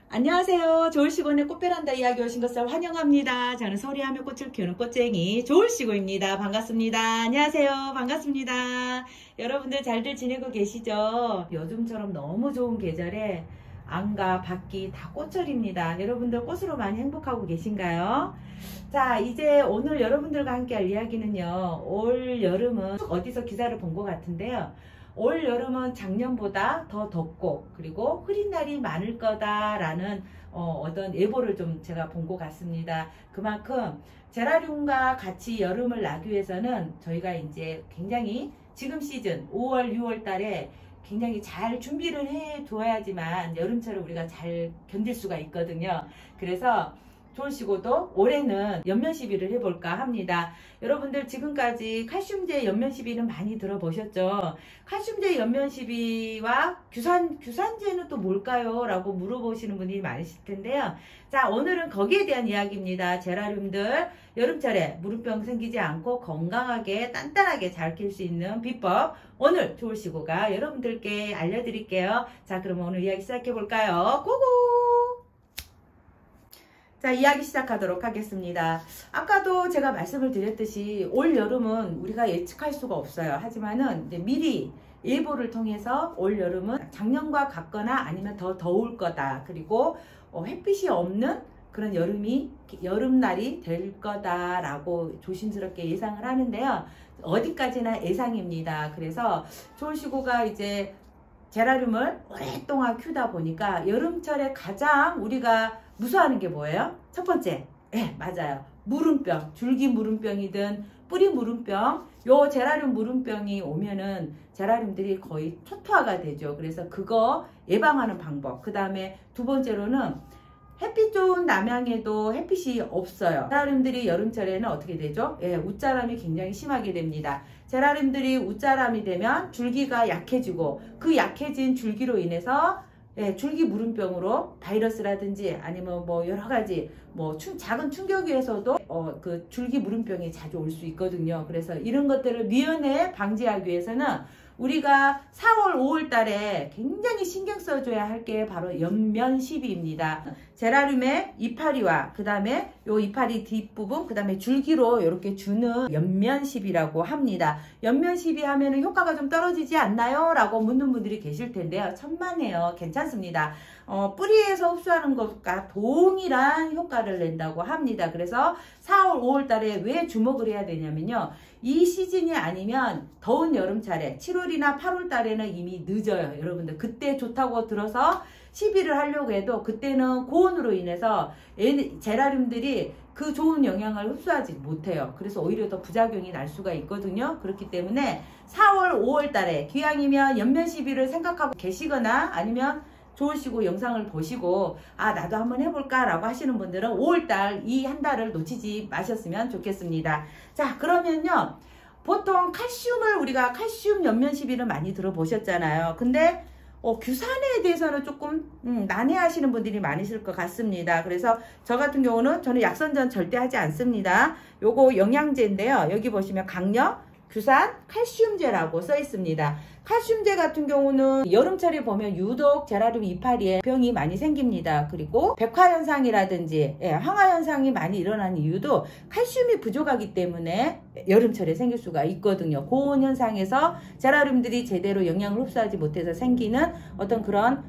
안녕하세요. 좋을시고의 꽃베란다 이야기 오신 것을 환영합니다. 저는 소리하며 꽃을 키우는 꽃쟁이 좋을시고입니다. 반갑습니다. 안녕하세요. 반갑습니다. 여러분들 잘들 지내고 계시죠? 요즘처럼 너무 좋은 계절에 안과 밖이 다 꽃철입니다. 여러분들 꽃으로 많이 행복하고 계신가요? 자, 이제 오늘 여러분들과 함께 할 이야기는요. 올 여름은 어디서 기사를 본 것 같은데요. 올 여름은 작년보다 더 덥고 그리고 흐린 날이 많을 거다라는 어떤 예보를 좀 제가 본 것 같습니다. 그만큼 제라늄과 같이 여름을 나기 위해서는 저희가 이제 굉장히 지금 시즌 5월, 6월 달에 굉장히 잘 준비를 해 두어야지만 여름철을 우리가 잘 견딜 수가 있거든요. 그래서 좋으시고도 올해는 연면 시비를 해볼까 합니다. 여러분들 지금까지 칼슘제 연면 시비는 많이 들어보셨죠? 칼슘제 연면 시비와 규산제는 또 뭘까요? 라고 물어보시는 분들이 많으실 텐데요. 자, 오늘은 거기에 대한 이야기입니다. 제라늄들 여름철에 무릎병 생기지 않고 건강하게 단단하게 잘 키울 수 있는 비법 오늘 좋으시고가 여러분들께 알려드릴게요. 자, 그럼 오늘 이야기 시작해 볼까요? 고고! 자, 이야기 시작하도록 하겠습니다. 아까도 제가 말씀을 드렸듯이 올 여름은 우리가 예측할 수가 없어요. 하지만은 이제 미리 예보를 통해서 올 여름은 작년과 같거나 아니면 더 더울 거다. 그리고 햇빛이 없는 그런 여름날이 될 거다라고 조심스럽게 예상을 하는데요. 어디까지나 예상입니다. 그래서 좋으시고가 이제 제라늄을 오랫동안 키우다 보니까 여름철에 가장 우리가 무서워하는 게 뭐예요? 첫 번째, 맞아요. 무름병, 줄기 무름병이든 뿌리 무름병, 요 제라늄 무름병이 오면은 제라늄들이 거의 초토화가 되죠. 그래서 그거 예방하는 방법. 그 다음에 두 번째로는 햇빛 좋은 남양에도 햇빛이 없어요. 제라늄들이 여름철에는 어떻게 되죠? 웃자람이 굉장히 심하게 됩니다. 제라늄들이 웃자람이 되면 줄기가 약해지고 그 약해진 줄기로 인해서 줄기 무름병으로 바이러스라든지 아니면 뭐 여러가지 작은 충격에서도 그 줄기 무름병이 자주 올 수 있거든요. 그래서 이런 것들을 미연에 방지하기 위해서는 우리가 4월, 5월 달에 굉장히 신경 써줘야 할 게 바로 연면 시비입니다. 제라늄의 이파리와 그 다음에 요 이파리 뒷부분 그 다음에 줄기로 이렇게 주는 연면 시비라고 합니다. 연면 시비 하면은 효과가 좀 떨어지지 않나요? 라고 묻는 분들이 계실 텐데요. 천만에요. 괜찮습니다. 뿌리에서 흡수하는 것과 동일한 효과를 낸다고 합니다. 그래서 4월, 5월 달에 왜 주목을 해야 되냐면요. 이 시즌이 아니면 더운 여름철에 7월이나 8월 달에는 이미 늦어요. 여러분들 그때 좋다고 들어서 시비를 하려고 해도 그때는 고온으로 인해서 제라늄들이 그 좋은 영양을 흡수하지 못해요. 그래서 오히려 더 부작용이 날 수가 있거든요. 그렇기 때문에 4월, 5월 달에 기왕이면 연면 시비를 생각하고 계시거나 아니면 좋으시고 영상을 보시고 나도 한번 해볼까 라고 하시는 분들은 5월달 이 한 달을 놓치지 마셨으면 좋겠습니다. 자, 그러면요 보통 칼슘을 우리가 칼슘 연면 시비를 많이 들어보셨잖아요. 근데 규산에 대해서는 조금 난해하시는 분들이 많으실 것 같습니다. 그래서 저 같은 경우는 저는 약선전 절대 하지 않습니다. 요거 영양제인데요. 여기 보시면 강력 규산 칼슘제라고 써 있습니다. 칼슘제 같은 경우는 여름철에 보면 유독 제라늄 이파리에 병이 많이 생깁니다. 그리고 백화현상이라든지 황화현상이 많이 일어나는 이유도 칼슘이 부족하기 때문에 여름철에 생길 수가 있거든요. 고온 현상에서 제라늄들이 제대로 영양을 흡수하지 못해서 생기는 어떤 그런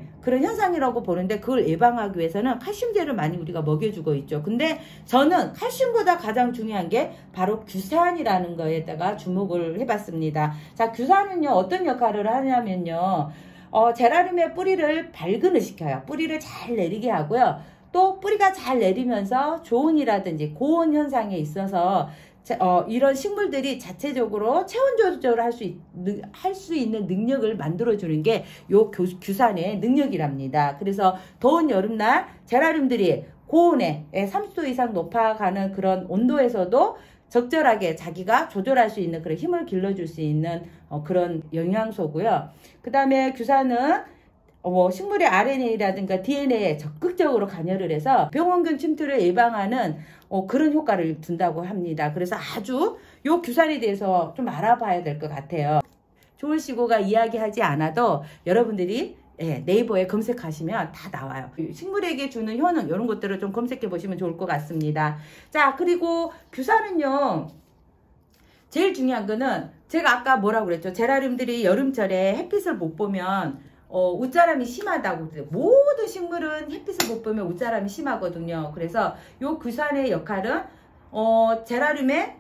현상이라고 보는데 그걸 예방하기 위해서는 칼슘제를 많이 우리가 먹여주고 있죠. 근데 저는 칼슘보다 가장 중요한 게 바로 규산이라는 거에다가 주목을 해봤습니다. 자, 규산은요 어떤 역할을 하냐면요 제라늄의 뿌리를 발근을 시켜요. 뿌리를 잘 내리게 하고요. 또 뿌리가 잘 내리면서 조온이라든지 고온 현상에 있어서 이런 식물들이 자체적으로 체온 조절을 할 수 있는 능력을 만들어주는 게 요 규산의 능력이랍니다. 그래서 더운 여름날 제라늄들이 고온에 30도 이상 높아가는 그런 온도에서도 적절하게 자기가 조절할 수 있는 그런 힘을 길러줄 수 있는 그런 영양소고요. 그 다음에 규산은 식물의 RNA라든가 DNA에 적극적으로 관여를 해서 병원균 침투를 예방하는 그런 효과를 둔다고 합니다. 그래서 아주 요 규산에 대해서 좀 알아봐야 될 것 같아요. 좋으시고가 이야기하지 않아도 여러분들이 예, 네이버에 검색하시면 다 나와요. 식물에게 주는 효능 이런 것들을 좀 검색해 보시면 좋을 것 같습니다. 자, 그리고 규산은요. 제일 중요한 거는 제가 아까 뭐라고 그랬죠? 제라늄들이 여름철에 햇빛을 못 보면 웃자람이 심하다고 그래요. 모든 식물은 햇빛을 못 보면 웃자람이 심하거든요. 그래서 요 규산의 역할은 제라늄의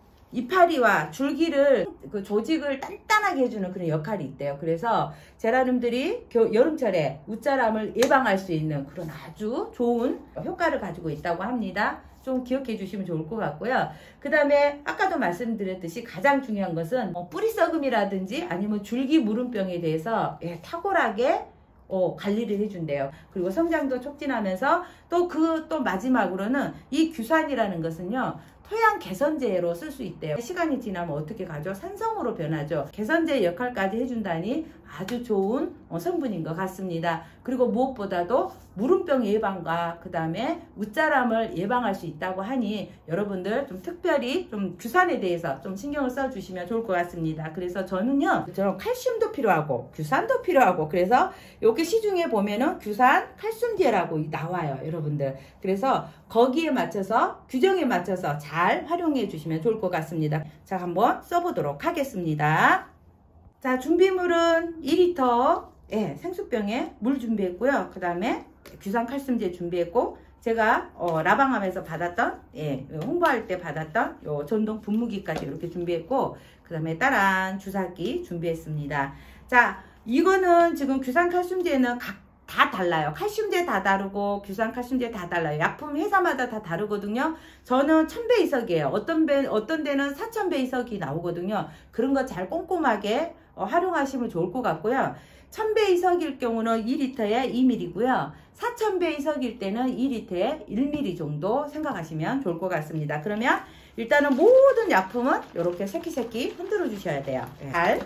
이파리와 줄기를 그 조직을 단단하게 해주는 그런 역할이 있대요. 그래서 제라늄들이 여름철에 웃자람을 예방할 수 있는 그런 아주 좋은 효과를 가지고 있다고 합니다. 좀 기억해 주시면 좋을 것 같고요. 그 다음에 아까도 말씀드렸듯이 가장 중요한 것은 뿌리 썩음이라든지 아니면 줄기 무름병에 대해서 탁월하게 관리를 해준대요. 그리고 성장도 촉진하면서 또 마지막으로는 이 규산이라는 것은요. 토양 개선제로 쓸 수 있대요. 시간이 지나면 어떻게 가죠? 산성으로 변하죠. 개선제 역할까지 해준다니 아주 좋은 성분인 것 같습니다. 그리고 무엇보다도 무름병 예방과 그 다음에 웃자람을 예방할 수 있다고 하니 여러분들 좀 특별히 좀 규산에 대해서 좀 신경을 써주시면 좋을 것 같습니다. 그래서 저는요, 칼슘도 필요하고 규산도 필요하고 그래서 여기 시중에 보면은 규산 칼슘제라고 나와요, 여러분들. 그래서 거기에 맞춰서 규정에 맞춰서 잘 활용해 주시면 좋을 것 같습니다. 자, 한번 써보도록 하겠습니다. 자, 준비물은 2리터 생수병에 물 준비했고요. 그 다음에 규산 칼슘제 준비했고, 제가 라방함에서 받았던 홍보할 때 받았던 요 전동 분무기까지 이렇게 준비했고, 그 다음에 따란 주사기 준비했습니다. 자, 이거는 지금 규산 칼슘제는 다 달라요. 칼슘제 다 다르고 규산 칼슘제 다 달라요. 약품 회사마다 다 다르거든요. 저는 1000배 이석이에요. 어떤 데는 4000배 이석이 나오거든요. 그런 거 잘 꼼꼼하게 활용하시면 좋을 것 같고요. 1000배 이석일 경우는 2리터에 2ml고요. 4000배 이석일 때는 2리터에 1ml 정도 생각하시면 좋을 것 같습니다. 그러면 일단은 모든 약품은 이렇게 새끼새끼 흔들어 주셔야 돼요. 잘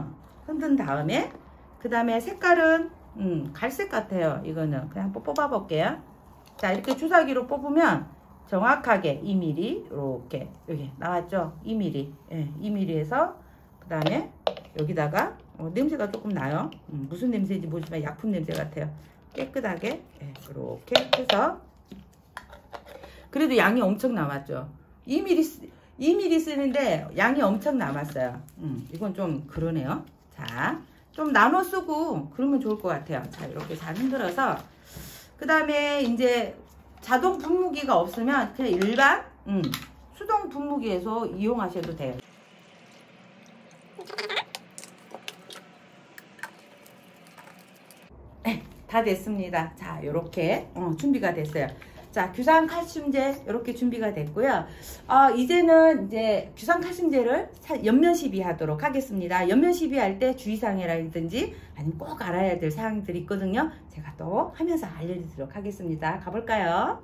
흔든 다음에 그 다음에 색깔은 갈색 같아요. 이거는 그냥 한번 뽑아 볼게요. 자, 이렇게 주사기로 뽑으면 정확하게 2mm 이렇게 여기 나왔죠. 2mm 2mm에서 그 다음에 여기다가 냄새가 조금 나요. 무슨 냄새인지 모르지만 약품 냄새 같아요. 깨끗하게 이렇게 해서 그래도 양이 엄청 남았죠. 2mm 쓰는데 양이 엄청 남았어요. 이건 좀 그러네요. 자, 좀 나눠 쓰고 그러면 좋을 것 같아요. 자, 이렇게 잘 흔들어서 그 다음에 이제 자동 분무기가 없으면 그냥 일반 수동 분무기에서 이용하셔도 돼요. 다 됐습니다. 자, 이렇게 준비가 됐어요. 자, 규산 칼슘제 이렇게 준비가 됐고요. 이제는 이제 규산 칼슘제를 옆면 시비하도록 하겠습니다. 옆면 시비할 때 주의사항이라든지 아니면 꼭 알아야 될 사항들이 있거든요. 제가 또 하면서 알려드리도록 하겠습니다. 가볼까요?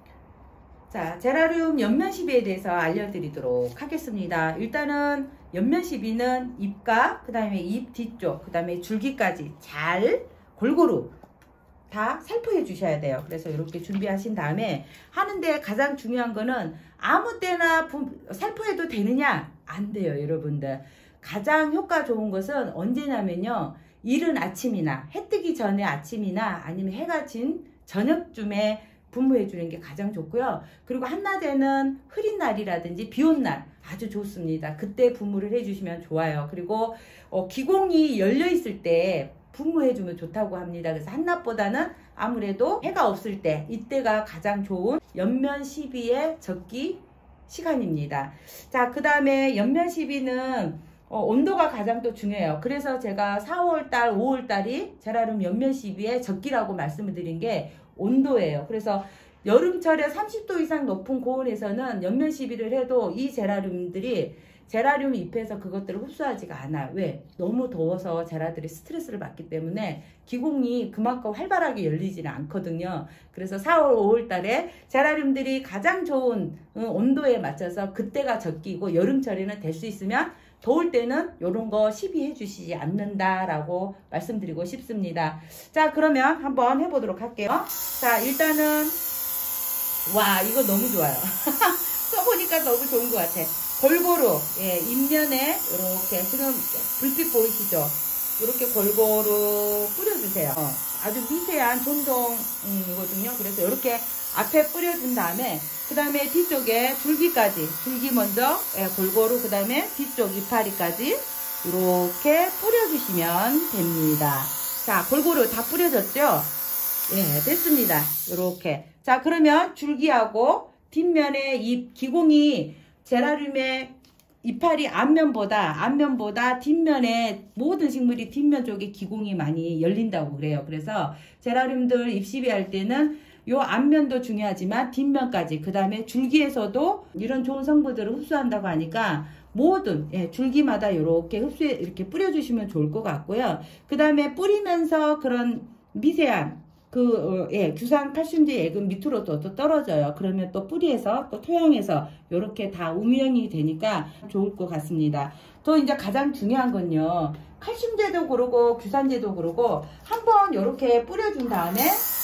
자, 제라늄 옆면 시비에 대해서 알려드리도록 하겠습니다. 일단은 옆면 시비는 잎과 그 다음에 잎 뒤쪽 그 다음에 줄기까지 잘 골고루 다 살포해 주셔야 돼요. 그래서 이렇게 준비하신 다음에 하는데 가장 중요한 거는 아무 때나 살포해도 되느냐? 안 돼요, 여러분들. 가장 효과 좋은 것은 언제냐면요, 이른 아침이나 해 뜨기 전에 아침이나 아니면 해가 진 저녁쯤에 분무해 주는 게 가장 좋고요. 그리고 한낮에는 흐린 날이라든지 비 온 날 아주 좋습니다. 그때 분무를 해 주시면 좋아요. 그리고 기공이 열려 있을 때 분무해주면 좋다고 합니다. 그래서 한낮보다는 아무래도 해가 없을 때 이때가 가장 좋은 옆면 시비의 적기 시간입니다. 자, 그 다음에 옆면 시비는 온도가 가장 또 중요해요. 그래서 제가 4월달, 5월달이 제라늄 옆면 시비의 적기라고 말씀을 드린 게 온도예요. 그래서 여름철에 30도 이상 높은 고온에서는 옆면 시비를 해도 이 제라늄 잎에서 그것들을 흡수하지가 않아요. 왜? 너무 더워서 제라들이 스트레스를 받기 때문에 기공이 그만큼 활발하게 열리지는 않거든요. 그래서 4월, 5월 달에 제라늄들이 가장 좋은 온도에 맞춰서 그때가 적기고 여름철에는 될 수 있으면 더울 때는 이런 거 시비해 주시지 않는다라고 말씀드리고 싶습니다. 자, 그러면 한번 해보도록 할게요. 자, 일단은 와, 이거 너무 좋아요. 써보니까 너무 좋은 것 같아. 골고루 잎면에 이렇게 지금 불빛 보이시죠? 이렇게 골고루 뿌려주세요. 아주 미세한 전동이거든요. 그래서 이렇게 앞에 뿌려준 다음에 그 다음에 뒤쪽에 줄기 먼저 골고루 그 다음에 뒤쪽 이파리까지 이렇게 뿌려주시면 됩니다. 자, 골고루 다 뿌려졌죠? 예, 됐습니다. 이렇게. 자, 그러면 줄기하고 뒷면에 이 기공이 제라늄의 이파리 앞면보다 뒷면에 모든 식물이 뒷면 쪽에 기공이 많이 열린다고 그래요. 그래서 제라늄들 잎시비 할 때는 요 앞면도 중요하지만 뒷면까지 그 다음에 줄기에서도 이런 좋은 성분들을 흡수한다고 하니까 모든 줄기마다 이렇게 이렇게 뿌려주시면 좋을 것 같고요. 그 다음에 뿌리면서 그런 미세한 규산 칼슘제 액은 밑으로 또 떨어져요. 그러면 또 뿌리에서 또 토양에서 이렇게 다 우미형이 되니까 좋을 것 같습니다. 또 이제 가장 중요한 건요. 칼슘제도 그러고 규산제도 그러고 한번 이렇게 뿌려준 다음에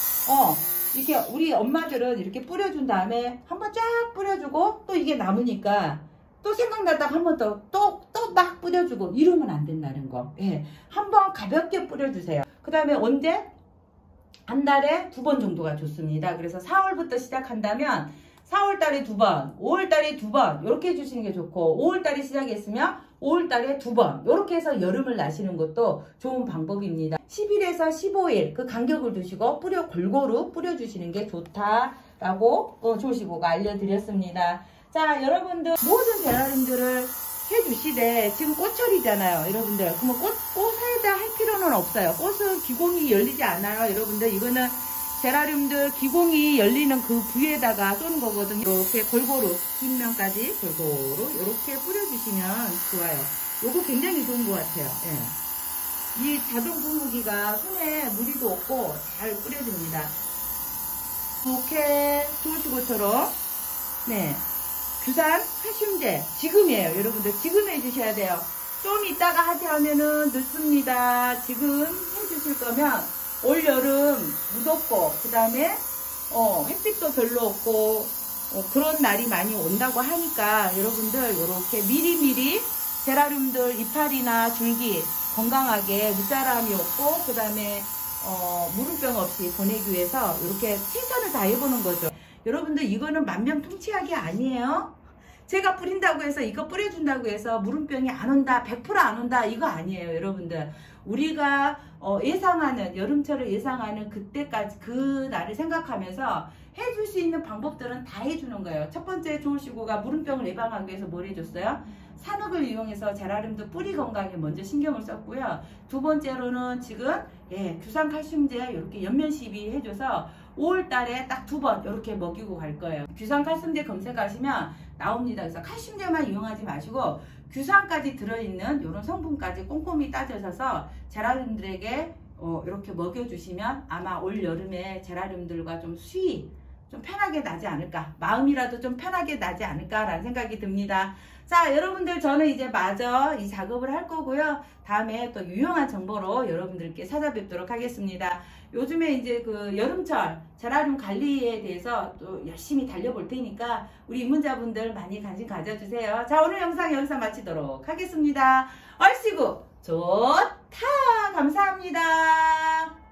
이렇게 우리 엄마들은 이렇게 뿌려준 다음에 한번 쫙 뿌려주고 또 이게 남으니까 또 생각나다가 한번 또 막 뿌려주고 이러면 안 된다는 거. 예, 한번 가볍게 뿌려주세요. 그 다음에 언제? 한 달에 2번 정도가 좋습니다. 그래서 4월부터 시작한다면 4월달에 2번, 5월달에 2번 이렇게 해주시는 게 좋고 5월달에 시작했으면 5월달에 2번 이렇게 해서 여름을 나시는 것도 좋은 방법입니다. 10일에서 15일 그 간격을 두시고 골고루 뿌려주시는 게 좋다라고 조시고가 알려드렸습니다. 자, 여러분들 모든 제라늄들을 해주시되 지금 꽃철이잖아요 여러분들. 그러면 꽃에다 할 필요는 없어요. 꽃은 기공이 열리지 않아요 여러분들. 이거는 제라늄들 기공이 열리는 그 부위에다가 쏘는 거거든요. 이렇게 골고루 뒷면까지 골고루 이렇게 뿌려주시면 좋아요. 요거 굉장히 좋은 것 같아요. 예. 이 자동 분무기가 손에 무리도 없고 잘 뿌려줍니다. 이렇게 조시고처럼 규산 칼슘제 지금이에요 여러분들. 지금 해주셔야 돼요. 좀 이따가 하지 않으면은 늦습니다. 지금 해주실 거면 올 여름 무덥고 그 다음에 햇빛도 별로 없고 그런 날이 많이 온다고 하니까 여러분들 이렇게 미리미리 제라늄들 이파리나 줄기 건강하게 무자람이 없고 그 다음에 무름병 없이 보내기 위해서 이렇게 최선을 다해보는 거죠. 여러분들 이거는 만병통치약이 아니에요. 제가 뿌린다고 해서 이거 뿌려준다고 해서 무름병이 안 온다 100% 안 온다 이거 아니에요 여러분들. 우리가 예상하는 여름철을 예상하는 그때까지 그 날을 생각하면서 해줄 수 있는 방법들은 다 해주는 거예요. 첫 번째 조울시고가 무름병을 예방하기 위해서 뭘 해줬어요? 산흙을 이용해서 제라늄도 뿌리 건강에 먼저 신경을 썼고요. 두 번째로는 지금 규산 칼슘제 이렇게 연면 시비 해줘서 5월달에 딱 2번 이렇게 먹이고 갈 거예요. 규산 칼슘제 검색하시면 나옵니다. 그래서 칼슘제만 이용하지 마시고 규산까지 들어있는 이런 성분까지 꼼꼼히 따져서 제라늄들에게 이렇게 먹여주시면 아마 올 여름에 제라늄들과 좀 수위 좀 편하게 나지 않을까, 마음이라도 좀 편하게 나지 않을까 라는 생각이 듭니다. 자, 여러분들 저는 이제 마저 이 작업을 할 거고요. 다음에 또 유용한 정보로 여러분들께 찾아뵙도록 하겠습니다. 요즘에 이제 그 여름철 제라늄 관리에 대해서 또 열심히 달려볼 테니까 우리 입문자분들 많이 관심 가져주세요. 자, 오늘 영상 여기서 마치도록 하겠습니다. 얼씨구 좋다! 감사합니다.